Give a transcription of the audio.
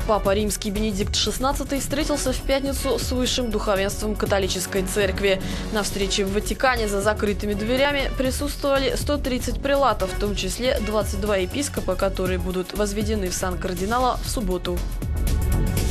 Папа Римский Бенедикт XVI встретился в пятницу с высшим духовенством католической церкви. На встрече в Ватикане за закрытыми дверями присутствовали 130 прелатов, в том числе 22 епископа, которые будут возведены в сан кардинала в субботу.